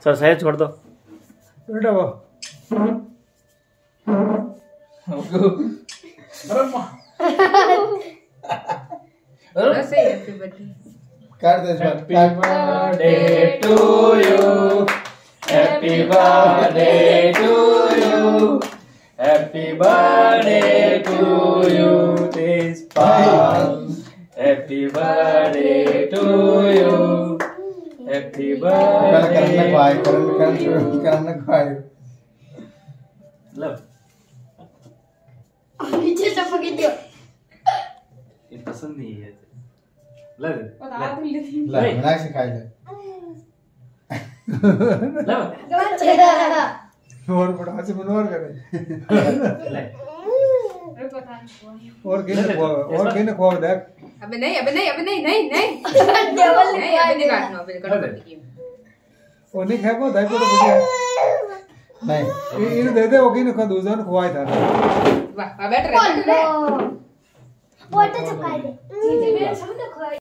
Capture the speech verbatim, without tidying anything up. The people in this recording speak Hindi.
चल सही छोड़ दो बेटा वो अरे मां अरे सही हैप्पी बर्थडे कर दे happy birthday to you happy birthday to you happy birthday to you Tejpal happy birthday to you happy birthday करने को आए करने करने करने को आए लव पीछे से पकड़ दियो ये पसंद नहीं है लव ला बना के खाई ले लव और बड़ा से मनोर करे ले और किने को और किने को देख अबे नहीं अबे नहीं अबे नहीं नहीं नहीं डबल नहीं अबे नहीं काटना अबे काटो ओ नहीं खाबो दाई को तो बढ़िया नहीं इन दे दे वो किने को दूसरा ने खुआई था वाह बैठ रहे फोटो चिपका दे